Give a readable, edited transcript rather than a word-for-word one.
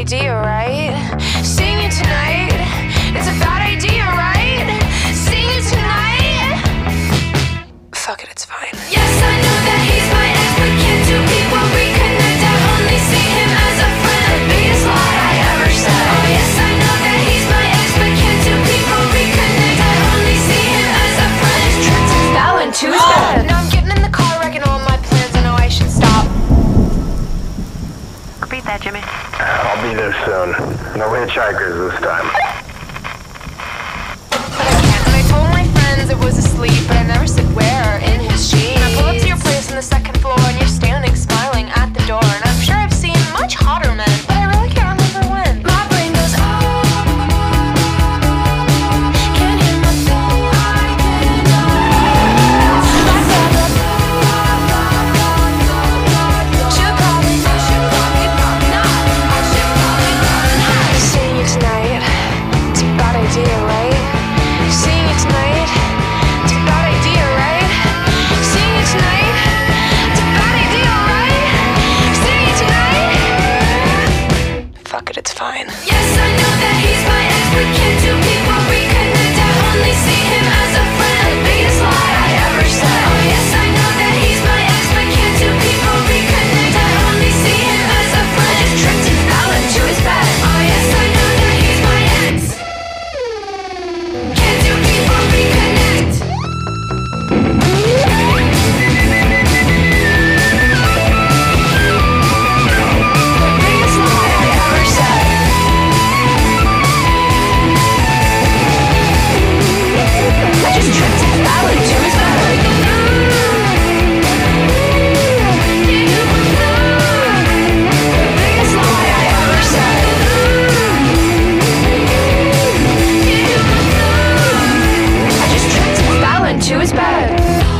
idea, right? Seeing you tonight, it's a bad idea, right? Seeing you tonight. Fuck it, it's fine. Yes, I know that he's my ex, but can't two people reconnect? I only see him as a friend. The biggest lie I ever said. Oh yes, I know that he's my ex, but can't two people reconnect? I only see him as a friend. His trips and fell into his bed. Now I'm getting in the car, wrecking all my plans. I know I should stop. Repeat that, Jimmy. I'll be there soon. No hitchhikers this time. But I can't. And I told my friends it was asleep, but I never said where. In his jeans. And I pull up to your place on the second floor, and you're standing smiling at the door. And I'm sure I've seen much hotter men, but I really can't remember when. My brain goes, oh. Can't hear my phone. I cannot. Should probably not. I should probably not. Seeing you tonight, it's a bad idea, right? Seeing you tonight, it's a bad idea, right? Seeing you tonight, it's a bad idea, right? Seeing you tonight. Fuck it, it's fine. Yes, I know that he's my ex, but can't two people reconnect? I only see him as a friend. The biggest lie I ever said. Oh yes, I know that he's my ex, but can't two people reconnect? I only see him as a friend. His tripped and fell into his bed. Oh yes, I know that he's my ex. Can't two people reconnect? The biggest lie I ever said. I just tripped and fell into his bed. The biggest lie I ever said. I just tripped and fell into his bed.